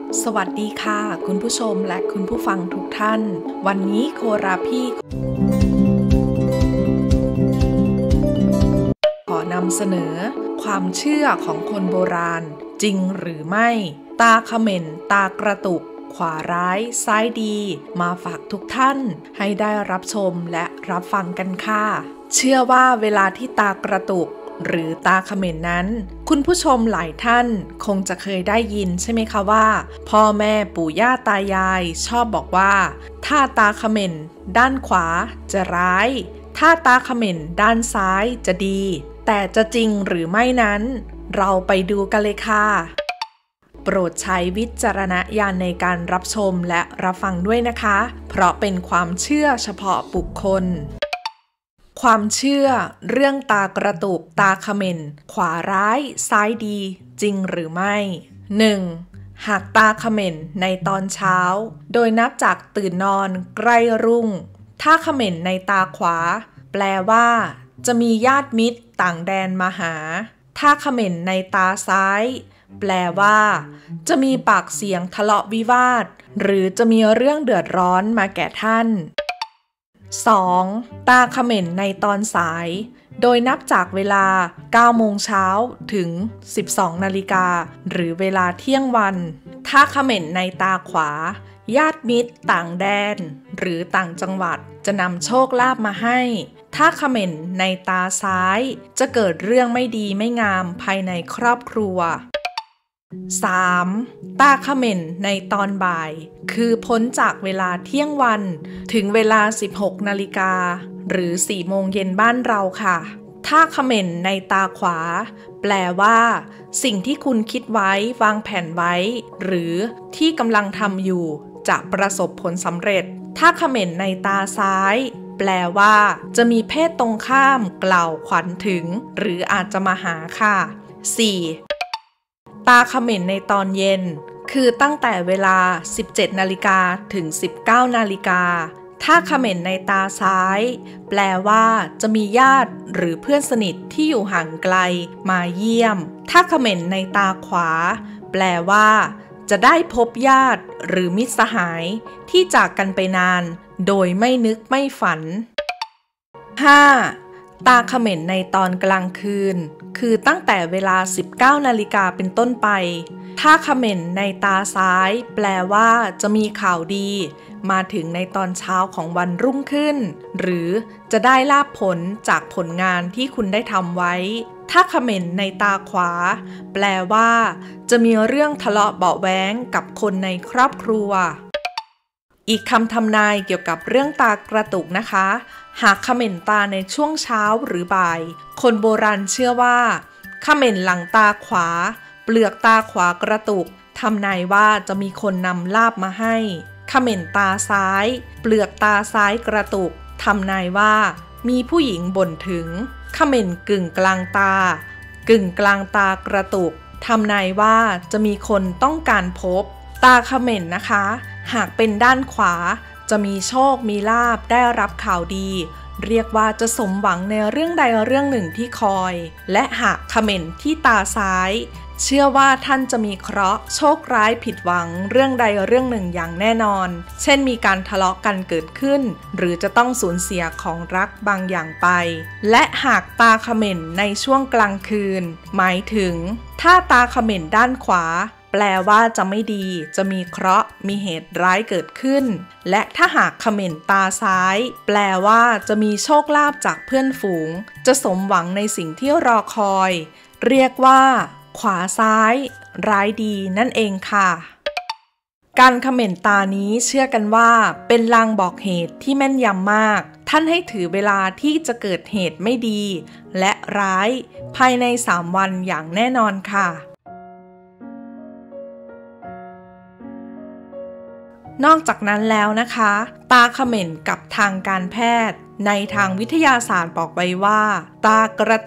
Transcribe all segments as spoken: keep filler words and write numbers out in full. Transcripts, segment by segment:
สวัสดีค่ะคุณผู้ชมและคุณผู้ฟังทุกท่านวันนี้โคราพี่ขอนำเสนอความเชื่อของคนโบราณจริงหรือไม่ตาเขม่นตากระตุกขวาร้ายซ้ายดีมาฝากทุกท่านให้ได้รับชมและรับฟังกันค่ะเชื่อว่าเวลาที่ตากระตุกหรือตาเขม่นนั้นคุณผู้ชมหลายท่านคงจะเคยได้ยินใช่ไหมคะว่าพ่อแม่ปู่ย่าตายายชอบบอกว่าถ้าตาเขม่นด้านขวาจะร้ายถ้าตาเขม่นด้านซ้ายจะดีแต่จะจริงหรือไม่นั้นเราไปดูกันเลยค่ะโปรดใช้วิจารณญาณในการรับชมและรับฟังด้วยนะคะเพราะเป็นความเชื่อเฉพาะบุคคลความเชื่อเรื่องตากระตุกตาเขม่นขวาร้ายซ้ายดีจริงหรือไม่ หนึ่ง. หากตาเขม่นในตอนเช้าโดยนับจากตื่นนอนใกล้รุ่งถ้าเขม่นในตาขวาแปลว่าจะมีญาติมิตรต่างแดนมาหาถ้าเขม่นในตาซ้ายแปลว่าจะมีปากเสียงทะเลาะวิวาทหรือจะมีเรื่องเดือดร้อนมาแก่ท่านสอง. ตาเขม่นในตอนสายโดยนับจากเวลา เก้าโมงเช้าถึง สิบสองนาฬิกาหรือเวลาเที่ยงวันถ้าเขม่นในตาขวาญาติมิตรต่างแดนหรือต่างจังหวัดจะนำโชคลาภมาให้ถ้าเขม่นในตาซ้ายจะเกิดเรื่องไม่ดีไม่งามภายในครอบครัวสาม. ตาเขม่นในตอนบ่ายคือพ้นจากเวลาเที่ยงวันถึงเวลา สิบหกนาฬิกาหรือ สี่โมงเย็นบ้านเราค่ะถ้าเขม่นในตาขวาแปลว่าสิ่งที่คุณคิดไว้วางแผนไว้หรือที่กำลังทำอยู่จะประสบผลสำเร็จถ้าเขม่นในตาซ้ายแปลว่าจะมีเพศตรงข้ามกล่าวขวัญถึงหรืออาจจะมาหาค่ะ สี่. ตาเขม่นในตอนเย็นคือตั้งแต่เวลา สิบเจ็ดนาฬิกาถึง สิบเก้านาฬิกาถ้าเขม่นในตาซ้ายแปลว่าจะมีญาติหรือเพื่อนสนิทที่อยู่ห่างไกลมาเยี่ยมถ้าเขม่นในตาขวาแปลว่าจะได้พบญาติหรือมิตรสหายที่จากกันไปนานโดยไม่นึกไม่ฝัน ห้า. ตาเขม่นในตอนกลางคืนคือตั้งแต่เวลา สิบเก้านาฬิกาเป็นต้นไปถ้าเขม่นในตาซ้ายแปลว่าจะมีข่าวดีมาถึงในตอนเช้าของวันรุ่งขึ้นหรือจะได้ลาภผลจากผลงานที่คุณได้ทำไว้ถ้าเขม่นในตาขวาแปลว่าจะมีเรื่องทะเลาะเบาะแว้งกับคนในครอบครัวอีกคำทำนายเกี่ยวกับเรื่องตากระตุกนะคะหากเขม่นตาในช่วงเช้าหรือบ่ายคนโบราณเชื่อว่าเขม่นหลังตาขวาเปลือกตาขวากระตุกทำนายว่าจะมีคนนำลาภมาให้เขม่นตาซ้ายเปลือกตาซ้ายกระตุกทำนายว่ามีผู้หญิงบ่นถึงเขม่นกึ่งกลางตากึ่งกลางตากระตุกทำนายว่าจะมีคนต้องการพบตาเขม่นนะคะหากเป็นด้านขวาจะมีโชคมีลาภได้รับข่าวดีเรียกว่าจะสมหวังในเรื่องใดเรื่องหนึ่งที่คอยและหากเขม่นที่ตาซ้ายเชื่อว่าท่านจะมีเคราะห์โชคร้ายผิดหวังเรื่องใดเรื่องหนึ่งอย่างแน่นอนเช่นมีการทะเลาะกันเกิดขึ้นหรือจะต้องสูญเสียของรักบางอย่างไปและหากตาเขม่นในช่วงกลางคืนหมายถึงถ้าตาเขม่นด้านขวาแปลว่าจะไม่ดีจะมีเคราะห์มีเหตุร้ายเกิดขึ้นและถ้าหากเขม่นตาซ้ายแปลว่าจะมีโชคลาภจากเพื่อนฝูงจะสมหวังในสิ่งที่รอคอยเรียกว่าขวาซ้ายร้ายดีนั่นเองค่ะการเขม่นตานี้เชื่อกันว่าเป็นลางบอกเหตุที่แม่นยำมากท่านให้ถือเวลาที่จะเกิดเหตุไม่ดีและร้ายภายในสามวันอย่างแน่นอนค่ะนอกจากนั้นแล้วนะคะตาเขม่นกับทางการแพทย์ในทางวิทยาศาสตร์บอกไว้ว่าตากระตุก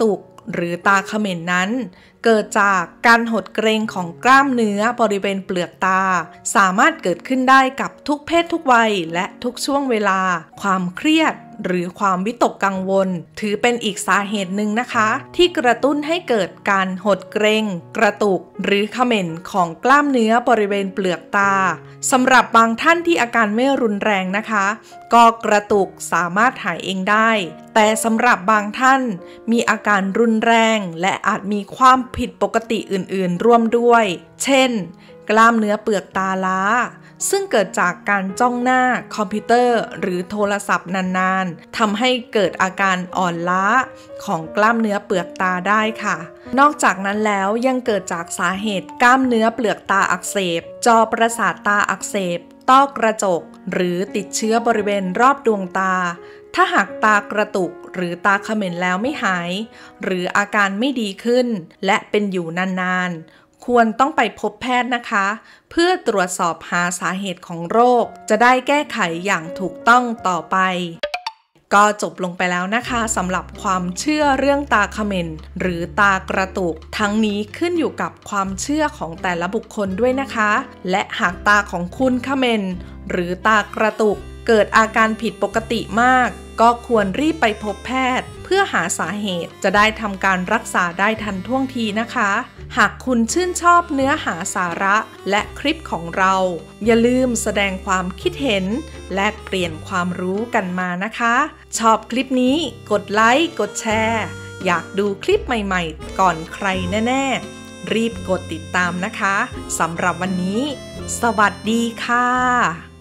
หรือตาเขม่นนั้นเกิดจากการหดเกร็งของกล้ามเนื้อบริเวณเปลือกตาสามารถเกิดขึ้นได้กับทุกเพศทุกวัยและทุกช่วงเวลาความเครียดหรือความวิตกกังวลถือเป็นอีกสาเหตุหนึ่งนะคะที่กระตุ้นให้เกิดการหดเกร็งกระตุกหรือเขม่นของกล้ามเนื้อบริเวณเปลือกตาสำหรับบางท่านที่อาการไม่รุนแรงนะคะก็กระตุกสามารถหายเองได้แต่สำหรับบางท่านมีอาการรุนแรงและอาจมีความผิดปกติอื่นๆร่วมด้วยเช่นกล้ามเนื้อเปลือกตาล้าซึ่งเกิดจากการจ้องหน้าคอมพิวเตอร์หรือโทรศัพท์นานๆทำให้เกิดอาการอ่อนล้าของกล้ามเนื้อเปลือกตาได้ค่ะนอกจากนั้นแล้วยังเกิดจากสาเหตุกล้ามเนื้อเปลือกตาอักเสบจอประสาทตาอักเสบต้อกระจกหรือติดเชื้อบริเวณรอบดวงตาถ้าหากตากระตุกหรือตาเขม่นแล้วไม่หายหรืออาการไม่ดีขึ้นและเป็นอยู่นานๆควรต้องไปพบแพทย์นะคะเพื่อตรวจสอบหาสาเหตุของโรคจะได้แก้ไขอย่างถูกต้องต่อไปก็จบลงไปแล้วนะคะสำหรับความเชื่อเรื่องตาเขม่นหรือตากระตุกทั้งนี้ขึ้นอยู่กับความเชื่อของแต่ละบุคคลด้วยนะคะและหากตาของคุณเขม่นหรือตากระตุกเกิดอาการผิดปกติมากก็ควรรีบไปพบแพทย์เพื่อหาสาเหตุจะได้ทำการรักษาได้ทันท่วงทีนะคะหากคุณชื่นชอบเนื้อหาสาระและคลิปของเราอย่าลืมแสดงความคิดเห็นแลกเปลี่ยนความรู้กันมานะคะชอบคลิปนี้กดไลค์กดแชร์อยากดูคลิปใหม่ๆก่อนใครแน่ๆรีบกดติดตามนะคะสำหรับวันนี้สวัสดีค่ะ